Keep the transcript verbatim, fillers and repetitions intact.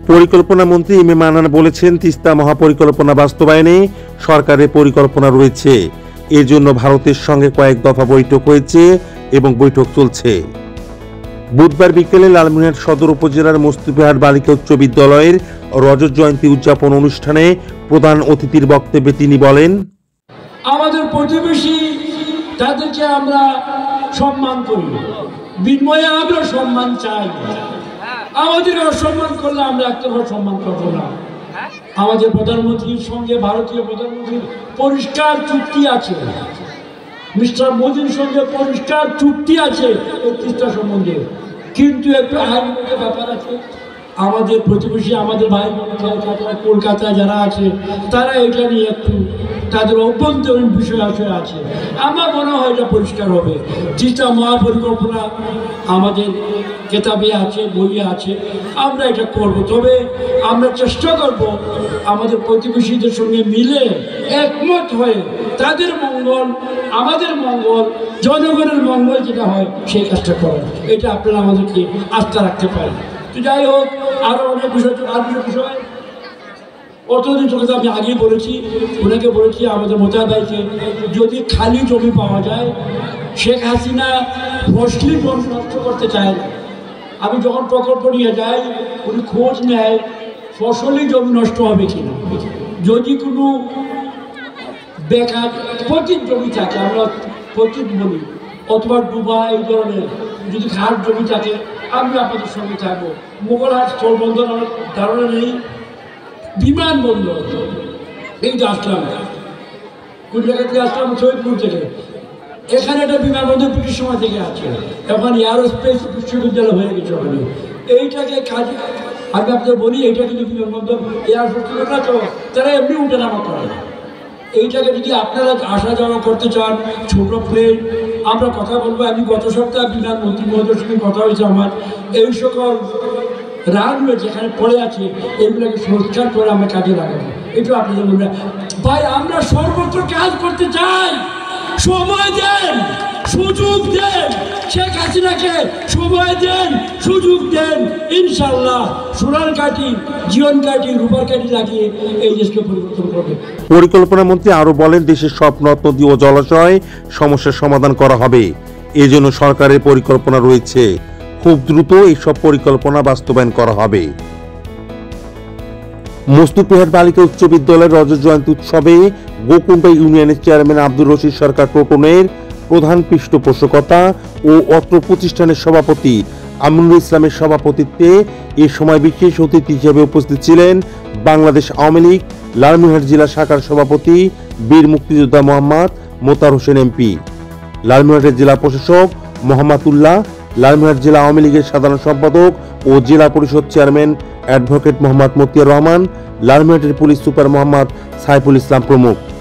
পরিকল্পনা মন্ত্রী M A Mannan বলেছেন, তিস্তা মহাপরিকল্পনা বাস্তবায়নে সরকারের পরিকল্পনা রয়েছে। এর জন্য ভারতের সঙ্গে কয়েক দফা বৈঠক হয়েছে এবং বৈঠক চলছে। বুধবার বিকেলে লালমনিরহাট সদর উপজেলার মস্তিহাট বালিকা উচ্চ বিদ্যালয়ের রজত জয়ন্তী উদযাপন অনুষ্ঠানে প্রধান অতিথির বক্তব্যে তিনি বলেন, আমাদের প্রতিবেশী তাদেরকে আমরা সম্মান করি, বিনিময়ে আমরা সম্মান চাই। আমাদের অসম্মান করলে আমরা একতরফা সম্মান করবো না। আমাদের প্রধানমন্ত্রীর সঙ্গে ভারতীয় প্রধানমন্ত্রীর পরিষ্কার চুক্তি আছে, মিস্টার মোদীর সঙ্গে পরিষ্কার চুক্তি আছে এই তিস্তা সম্বন্ধে। কিন্তু একটু আইনগত ব্যাপার আছে। আমাদের প্রতিবেশী আমাদের ভাই কলকাতায় যারা আছে তারা এটা নিয়ে একটু তাদের অভ্যন্তরীণ বিষয় আছে। আমার মনে হয় এটা পরিষ্কার হবে। তিস্তা মহাপরিকল্পনা আমাদের কেতাবে আছে, বইয়ে আছে, আমরা এটা করব। তবে আমরা চেষ্টা করব আমাদের প্রতিবেশীদের সঙ্গে মিলে একমত হয়ে তাদের মঙ্গল, আমাদের মঙ্গল, জনগণের মঙ্গল যেটা হয় সেই কাজটা করার। এটা আপনারা আমাদেরকে আস্থা রাখতে পারেন। তো যাই হোক, আরও অনেক বিষয় আরও বিষয় অর্থনৈতিক কথা আমি আগেই বলেছি, ওনাকে বলেছি আমাদের মোতাবেকে যদি খালি জমি পাওয়া যায়, শেখ হাসিনা ফসলি জমি নষ্ট করতে চায় না। আমি যখন প্রকল্প নিয়ে যাই উনি খোঁজ নেয় ফসলি জমি নষ্ট হবে কিনা। যদি কোনো বেকার পতিত জমি থাকে, আমরা পতিত বলি, অথবা ডুবা এই ধরনের যদি ঘাট জমি থাকে, আমি আপনাদের সঙ্গে থাকবো। মোগলহাট স্থলবন্দর আমার ধারণা নেই, বিমানবন্দর এই যে আসলাম, কোন জায়গা থেকে আসলাম, সৈয়দপুর থেকে। এখানে একটা বিমানবন্দর ব্রিটিশ সময় থেকে আছে, এখন এয়ারোস্পেস বিশ্ববিদ্যালয় হয়ে গেছে ওখানে। এইটাকে কাজে আমি আপনাদের বলি, এইটা কিন্তু বিমানবন্দর এয়ারফোর্স না, তো তারা এমনি উঠে নামা করে। এইটাকে যদি আপনারা আসা যাওয়া করতে চান, ছোটো প্লেন, আমরা কথা বলবো। আমি গত সপ্তাহে বিমান মন্ত্রী মহোদয়ের সঙ্গে কথা হয়েছে আমার, এই সকল রানওয়ে যেখানে পড়ে আছে এগুলোকে সংস্কার করে আমরা কাজে লাগাবো। এটা আপনাদের বলবেন ভাই, আমরা সর্বত্র কাজ করতে চাই। সময় দেন, সুযোগ দেন, শেখ হাসিনাকে সময় দেন, সুযোগ দেন। ইনশাল্লাহ সোনার কাঠি, জীবন কাঠি, রূপার কাঠি লাগিয়ে এই দেশকে পরিবর্তন করবে। পরিকল্পনা মন্ত্রী আরো বলেন, দেশের সব নদ নদী ও জলাশয় সমস্যার সমাধান করা হবে। এজন্য সরকারের পরিকল্পনা রয়েছে, খুব দ্রুত এইসব পরিকল্পনা বাস্তবায়ন করা হবে। মস্তিহাট বালিকা উচ্চ বিদ্যালয়ের রজত জয়ন্তী উৎসবে গোকুণ্ডা ইউনিয়নের চেয়ারম্যান আব্দুর রশিদ সরকার টোটনের প্রধান পৃষ্ঠপোষকতা ও অত্র প্রতিষ্ঠানের সভাপতি আমিনুল ইসলামের সভাপতিত্বে এ সময় বিশেষ অতিথি হিসেবে উপস্থিত ছিলেন বাংলাদেশ আওয়ামী লীগ লালমনিরহাট জেলা শাখার সভাপতি বীর মুক্তিযোদ্ধা মোহাম্মদ মোতার হোসেন এমপি, লালমনিরহাটের জেলা প্রশাসক মোহাম্মদ উল্লাহ, লালমনিরহাট জেলা আওয়ামী লীগের সাধারণ সম্পাদক ও জেলা পরিষদ চেয়ারম্যান অ্যাডভোকেট মোহাম্মদ মতিয়ার রহমান, লালমনিরহাটের পুলিশ সুপার মোহাম্মদ সাইফুল ইসলাম প্রমুখ।